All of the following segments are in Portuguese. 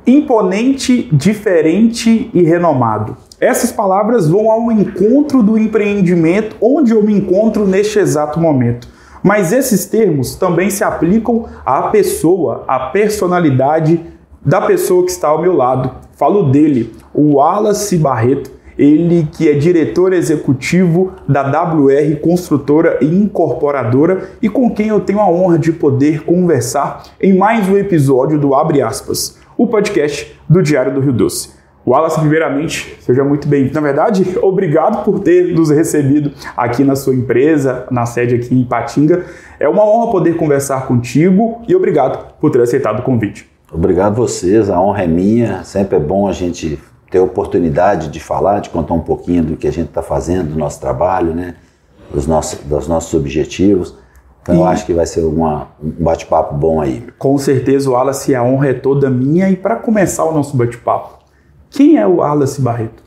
Imponente, diferente e renomado. Essas palavras vão ao encontro do empreendimento onde eu me encontro neste exato momento. Mas esses termos também se aplicam à pessoa, à personalidade da pessoa que está ao meu lado. Falo dele, o Wallace Barreto, ele que é diretor executivo da WR Construtora e Incorporadora e com quem eu tenho a honra de poder conversar em mais um episódio do Abre Aspas, o podcast do Diário do Rio Doce. Wallace, primeiramente, seja muito bem-vindo. Na verdade, obrigado por ter nos recebido aqui na sua empresa, na sede aqui em Ipatinga. É uma honra poder conversar contigo e obrigado por ter aceitado o convite. Obrigado a vocês, a honra é minha. Sempre é bom a gente ter a oportunidade de falar, de contar um pouquinho do que a gente está fazendo, do nosso trabalho, né? dos nossos objetivos. Então eu acho que vai ser um bate-papo bom aí. Com certeza, Wallace, a honra é toda minha. E para começar o nosso bate-papo, quem é o Wallace Barreto?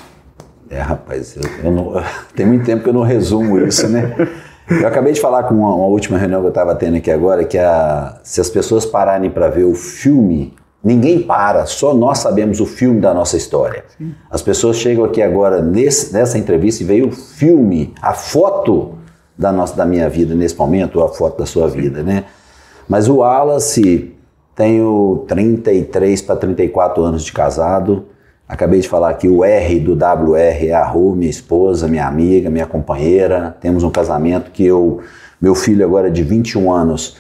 Rapaz, tem muito tempo que eu não resumo isso, né? Eu acabei de falar com uma última reunião que eu estava tendo aqui agora, que se as pessoas pararem para ver o filme, ninguém para, só nós sabemos o filme da nossa história. Sim. As pessoas chegam aqui agora nessa entrevista e veem o filme, a foto da minha vida nesse momento, ou a foto da sua vida, né? Mas o Wallace, tenho 33 para 34 anos de casado. Acabei de falar que o R do WR é a Rô, minha esposa, minha amiga, minha companheira. Temos um casamento que meu filho agora de 21 anos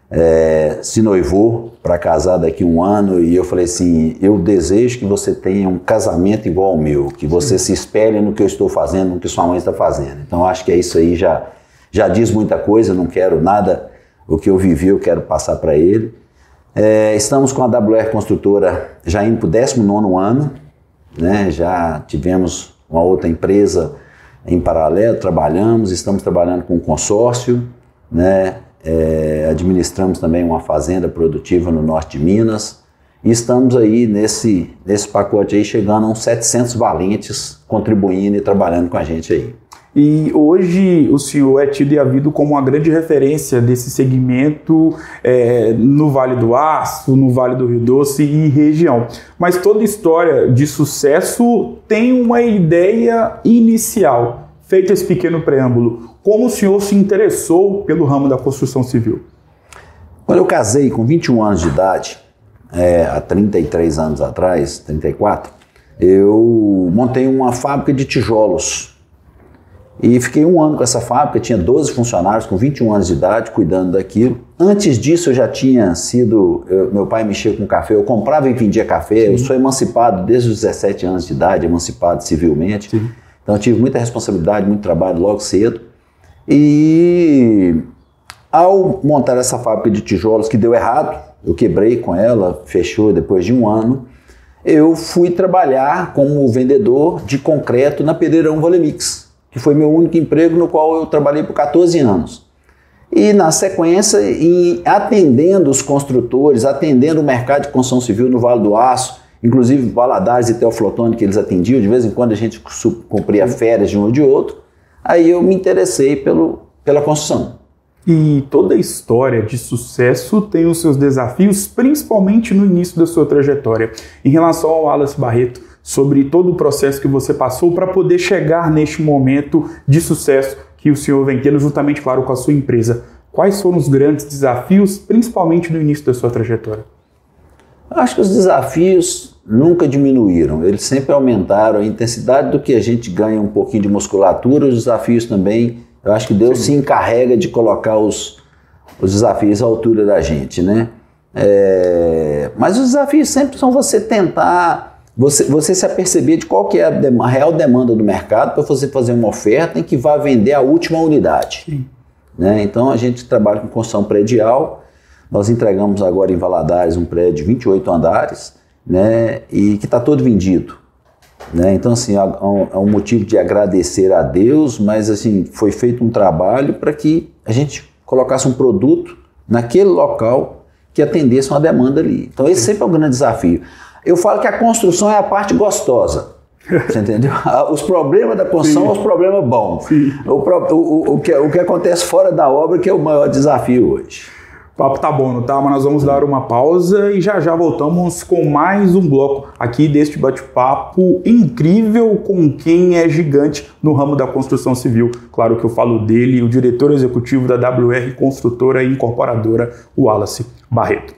se noivou para casar daqui a um ano e eu falei assim, eu desejo que você tenha um casamento igual ao meu, que você se espelhe no que eu estou fazendo, no que sua mãe está fazendo. Então acho que é isso aí, já diz muita coisa, não quero nada, o que eu vivi eu quero passar para ele. Estamos com a WR Construtora já indo para o 19º ano, né? Já tivemos uma outra empresa em paralelo, estamos trabalhando com um consórcio, né? Administramos também uma fazenda produtiva no norte de Minas e estamos aí nesse pacote aí chegando a uns 700 valentes contribuindo e trabalhando com a gente aí. E hoje o senhor é tido e havido como uma grande referência desse segmento no Vale do Aço, no Vale do Rio Doce e região. Mas toda história de sucesso tem uma ideia inicial. Feito esse pequeno preâmbulo, como o senhor se interessou pelo ramo da construção civil? Quando eu casei com 21 anos de idade, há 33 anos atrás, 34, eu montei uma fábrica de tijolos. E fiquei um ano com essa fábrica, tinha 12 funcionários com 21 anos de idade, cuidando daquilo. Antes disso eu já tinha meu pai mexia com café, eu comprava e vendia café. Sim. Eu sou emancipado desde os 17 anos de idade, emancipado civilmente. Sim. Então eu tive muita responsabilidade, muito trabalho logo cedo. E ao montar essa fábrica de tijolos que deu errado, eu quebrei com ela, fechou depois de um ano, eu fui trabalhar como vendedor de concreto na Pedreirão Valemix, que foi meu único emprego, no qual eu trabalhei por 14 anos. E na sequência, atendendo os construtores, atendendo o mercado de construção civil no Vale do Aço, inclusive Valadares e Teoflotone, que eles atendiam, de vez em quando a gente cumpria férias de um ou de outro, aí eu me interessei pela construção. E toda história de sucesso tem os seus desafios, principalmente no início da sua trajetória. Em relação ao Wallace Barreto, sobre todo o processo que você passou para poder chegar neste momento de sucesso que o senhor vem tendo, juntamente, claro, com a sua empresa. Quais foram os grandes desafios, principalmente no início da sua trajetória? Acho que os desafios nunca diminuíram, eles sempre aumentaram. A intensidade do que a gente ganha um pouquinho de musculatura, os desafios também, eu acho que Deus se encarrega de colocar os desafios à altura da gente, né? Mas os desafios sempre são você tentar... Você se aperceber de qual que é a real demanda do mercado para você fazer uma oferta em que vá vender a última unidade. Né? Então a gente trabalha com construção predial, nós entregamos agora em Valadares um prédio de 28 andares, né? E que está todo vendido. Né? Então assim, é um motivo de agradecer a Deus, mas assim, foi feito um trabalho para que a gente colocasse um produto naquele local que atendesse uma demanda ali. Então esse sempre é um grande desafio. Eu falo que a construção é a parte gostosa, você entendeu? Os problemas da construção são os problemas bons. O que acontece fora da obra que é o maior desafio hoje. O papo tá bom, não tá? Mas nós vamos dar uma pausa e já já voltamos com mais um bloco aqui deste bate-papo incrível com quem é gigante no ramo da construção civil. Claro que eu falo dele, o diretor executivo da WR Construtora e Incorporadora, o Wallace Barreto.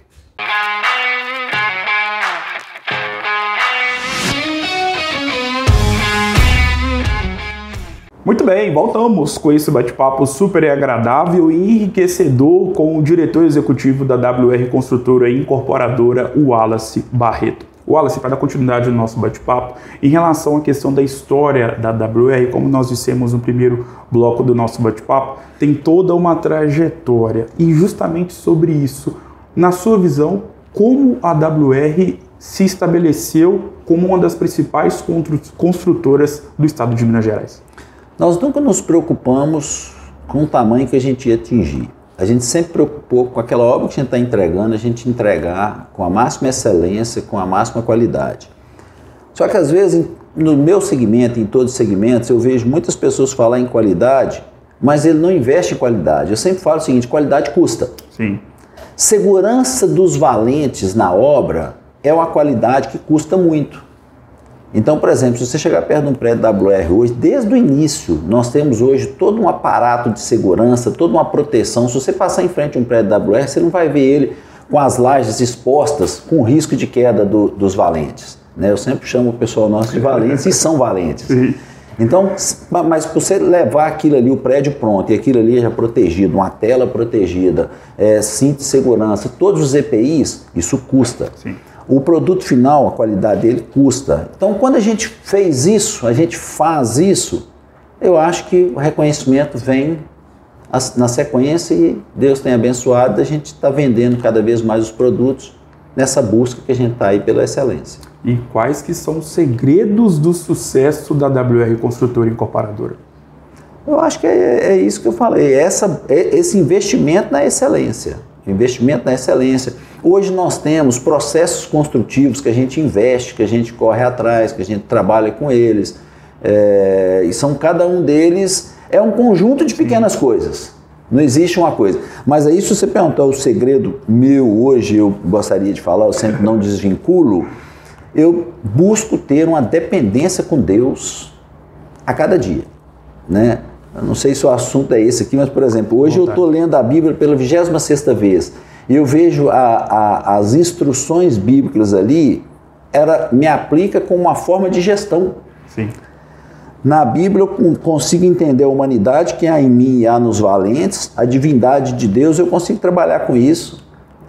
Muito bem, voltamos com esse bate-papo super agradável e enriquecedor com o diretor executivo da WR Construtora e Incorporadora, o Wallace Barreto. Wallace, para dar continuidade no nosso bate-papo, em relação à questão da história da WR, como nós dissemos no primeiro bloco do nosso bate-papo, tem toda uma trajetória. E justamente sobre isso, na sua visão, como a WR se estabeleceu como uma das principais construtoras do estado de Minas Gerais? Nós nunca nos preocupamos com o tamanho que a gente ia atingir. A gente sempre preocupou com aquela obra que a gente está entregando, a gente entregar com a máxima excelência, com a máxima qualidade. Só que às vezes, no meu segmento, em todos os segmentos, eu vejo muitas pessoas falar em qualidade, mas ele não investe em qualidade. Eu sempre falo o seguinte, qualidade custa. Sim. Segurança dos valentes na obra é uma qualidade que custa muito. Então, por exemplo, se você chegar perto de um prédio WR hoje, desde o início, nós temos hoje todo um aparato de segurança, toda uma proteção. Se você passar em frente a um prédio WR, você não vai ver ele com as lajes expostas, com risco de queda dos valentes. Né? Eu sempre chamo o pessoal nosso de valentes e são valentes. Sim. Então, mas para você levar aquilo ali, o prédio pronto, e aquilo ali já protegido, uma tela protegida, cinto de segurança, todos os EPIs, isso custa. Sim. O produto final, a qualidade dele custa. Então, quando a gente fez isso, a gente faz isso, eu acho que o reconhecimento vem na sequência e Deus tem abençoado, a gente está vendendo cada vez mais os produtos nessa busca que a gente está aí pela excelência. E quais que são os segredos do sucesso da WR Construtora e Incorporadora? Eu acho que é isso que eu falei, esse investimento na excelência. Investimento na excelência. Hoje nós temos processos construtivos que a gente investe, que a gente corre atrás, que a gente trabalha com eles. E são cada um deles é um conjunto de pequenas coisas. Não existe uma coisa. Mas aí se você perguntar o segredo meu hoje, eu gostaria de falar, eu sempre não desvinculo, eu busco ter uma dependência com Deus a cada dia, né? Eu não sei se o assunto é esse aqui, mas, por exemplo, hoje eu estou lendo a Bíblia pela 26ª vez e eu vejo as instruções bíblicas ali, me aplica como uma forma de gestão. Sim. Na Bíblia eu consigo entender a humanidade que há em mim e há nos valentes, a divindade de Deus, eu consigo trabalhar com isso,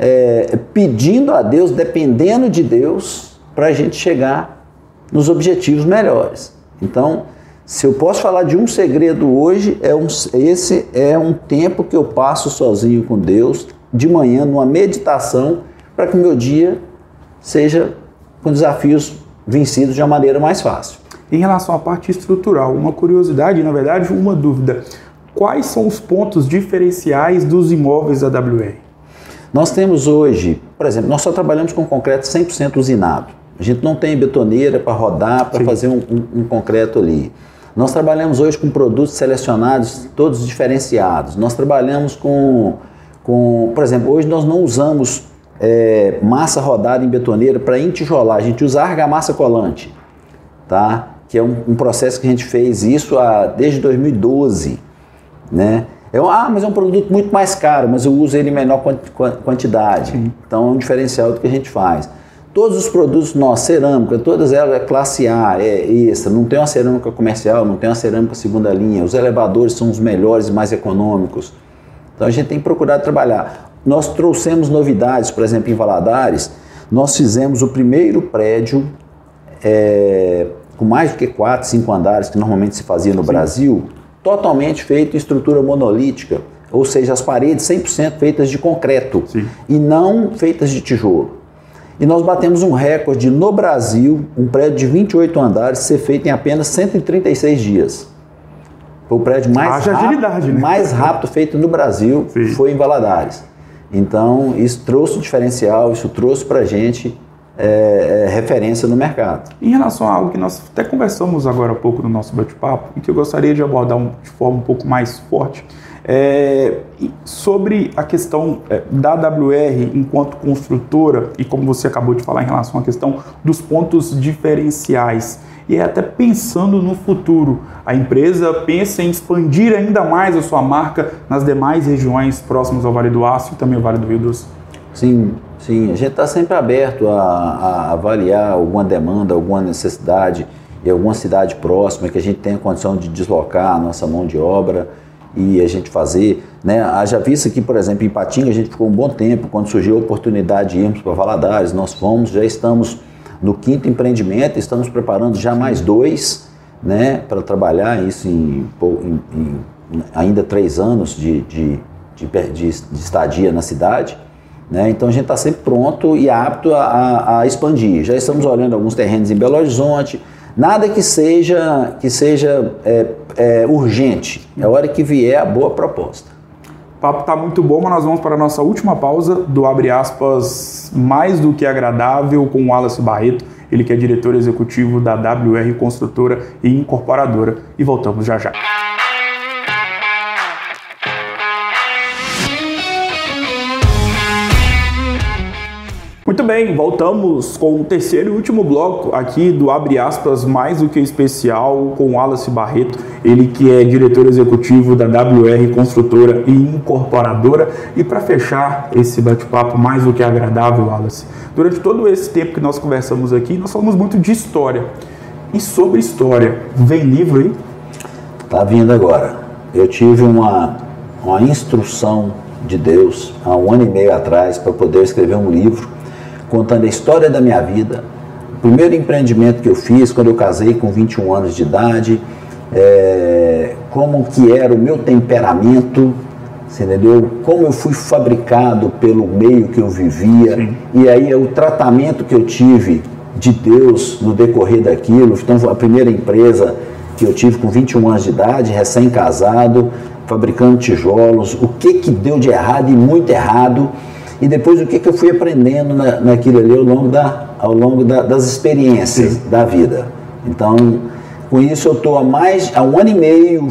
pedindo a Deus, dependendo de Deus, para a gente chegar nos objetivos melhores. Então, se eu posso falar de um segredo hoje, esse é um tempo que eu passo sozinho com Deus, de manhã, numa meditação, para que o meu dia seja com desafios vencidos de uma maneira mais fácil. Em relação à parte estrutural, uma curiosidade, na verdade, uma dúvida. Quais são os pontos diferenciais dos imóveis da WR? Nós temos hoje, por exemplo, nós só trabalhamos com concreto 100% usinado. A gente não tem betoneira para rodar, para fazer um concreto ali. Nós trabalhamos hoje com produtos selecionados, todos diferenciados. Nós trabalhamos com por exemplo, hoje nós não usamos massa rodada em betoneira para entijolar, a gente usa argamassa colante, tá? Que é um processo que a gente fez isso desde 2012, né? Mas é um produto muito mais caro, mas eu uso ele em menor quantidade. Sim. Então é um diferencial do que a gente faz. Todos os produtos nossos, cerâmica, todas elas é classe A, é extra, não tem uma cerâmica comercial, não tem uma cerâmica segunda linha, os elevadores são os melhores e mais econômicos. Então a gente tem procurado trabalhar. Nós trouxemos novidades, por exemplo, em Valadares, nós fizemos o primeiro prédio com mais do que 4, 5 andares, que normalmente se fazia no Brasil, totalmente feito em estrutura monolítica, ou seja, as paredes 100% feitas de concreto. Sim. E não feitas de tijolo. E nós batemos um recorde no Brasil, um prédio de 28 andares ser feito em apenas 136 dias. Foi o prédio mais rápido feito no Brasil. Sim. Foi em Valadares. Então, isso trouxe um diferencial, isso trouxe para a gente referência no mercado. Em relação a algo que nós até conversamos agora há pouco no nosso bate-papo e que eu gostaria de abordar de forma um pouco mais forte, sobre a questão da AWR enquanto construtora e como você acabou de falar em relação à questão dos pontos diferenciais. E até pensando no futuro, a empresa pensa em expandir ainda mais a sua marca nas demais regiões próximas ao Vale do Aço e também ao Vale do Rio Doce? Sim, sim. A gente está sempre aberto a avaliar alguma demanda, alguma necessidade em alguma cidade próxima que a gente tenha condição de deslocar a nossa mão de obra e a gente fazer, né? Haja vista que, por exemplo, em Patinga a gente ficou um bom tempo, quando surgiu a oportunidade de irmos para Valadares, nós fomos, já estamos no 5º empreendimento, estamos preparando já mais 2, né, para trabalhar isso em ainda 3 anos de estadia na cidade, né? Então a gente está sempre pronto e apto a expandir. Já estamos olhando alguns terrenos em Belo Horizonte, nada que seja urgente, é a hora que vier a boa proposta. O papo está muito bom, mas nós vamos para a nossa última pausa do abre aspas mais do que agradável com o Wallace Barreto, ele que é diretor executivo da AWR Construtora e Incorporadora, e voltamos já já. Muito bem, voltamos com o terceiro e último bloco aqui do abre aspas mais do que especial com o Wallace Barreto, ele que é diretor executivo da AWR Construtora e Incorporadora. E para fechar esse bate-papo mais do que agradável, Wallace, durante todo esse tempo que nós conversamos aqui, nós falamos muito de história. E sobre história, vem livro aí? Tá vindo agora. Eu tive uma instrução de Deus há 1 ano e meio atrás para poder escrever um livro contando a história da minha vida, o primeiro empreendimento que eu fiz quando eu casei com 21 anos de idade, como que era o meu temperamento, você entendeu? Como eu fui fabricado pelo meio que eu vivia. Sim. E aí o tratamento que eu tive de Deus no decorrer daquilo. Então a primeira empresa que eu tive com 21 anos de idade, recém-casado, fabricando tijolos, o que deu de errado e muito errado. E depois o que eu fui aprendendo naquilo ali ao longo das experiências. Sim. Da vida. Então, com isso eu estou há 1 ano e meio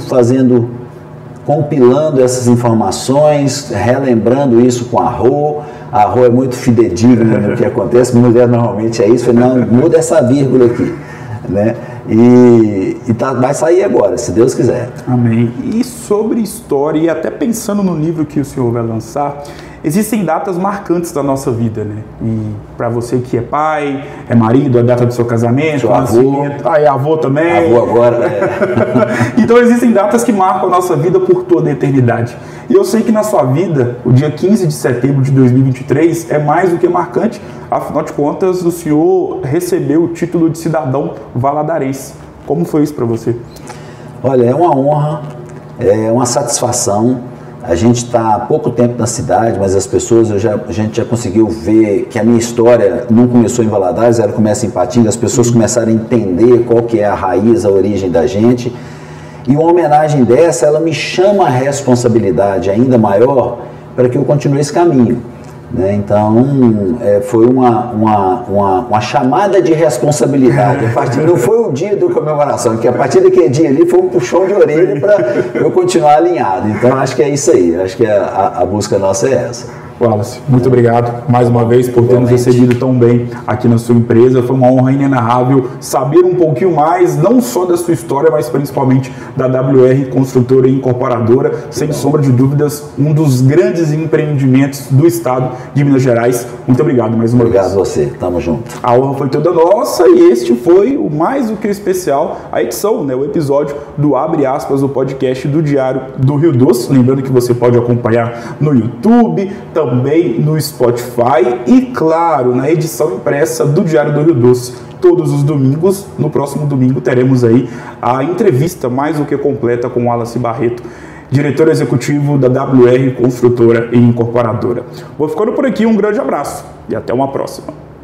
compilando essas informações, relembrando isso com a Rô. A Rô é muito fidedigna no que acontece, mulher normalmente é isso, não, muda essa vírgula aqui, né? Vai sair agora, se Deus quiser. Amém. E sobre história, e até pensando no livro que o senhor vai lançar, existem datas marcantes da nossa vida, né? E para você que é pai, é marido, a data do seu casamento, sou avô. É avô também. Avô agora. Então existem datas que marcam a nossa vida por toda a eternidade. E eu sei que na sua vida, o dia 15 de setembro de 2023 é mais do que marcante. Afinal de contas, o senhor recebeu o título de cidadão valadarense. Como foi isso para você? Olha, é uma honra, é uma satisfação. A gente está há pouco tempo na cidade, mas as pessoas, a gente já conseguiu ver que a minha história não começou em Valadares, ela começa em Patinga, as pessoas começaram a entender qual que é a raiz, a origem da gente. E uma homenagem dessa, ela me chama a responsabilidade ainda maior para que eu continue esse caminho. Né? Então, foi uma chamada de responsabilidade. Não foi o dia da comemoração, que a partir daquele dia ali foi um puxão de orelha para eu continuar alinhado. Então, acho que é isso aí. Acho que a busca nossa é essa. Wallace, muito obrigado mais uma vez por ter nos recebido tão bem aqui na sua empresa. Foi uma honra inenarrável saber um pouquinho mais, não só da sua história, mas principalmente da AWR Construtora e Incorporadora. Sem sombra de dúvidas, um dos grandes empreendimentos do estado de Minas Gerais. Muito obrigado mais uma vez. Obrigado a você, tamo junto. A honra foi toda nossa e este foi o mais do que especial, a edição, né, o episódio do Abre Aspas, o podcast do Diário do Rio Doce. Lembrando que você pode acompanhar no YouTube, também no Spotify e, claro, na edição impressa do Diário do Rio Doce. Todos os domingos, no próximo domingo, teremos aí a entrevista mais do que completa com o Wallace Barreto, diretor executivo da AWR Construtora e Incorporadora. Vou ficando por aqui, um grande abraço e até uma próxima.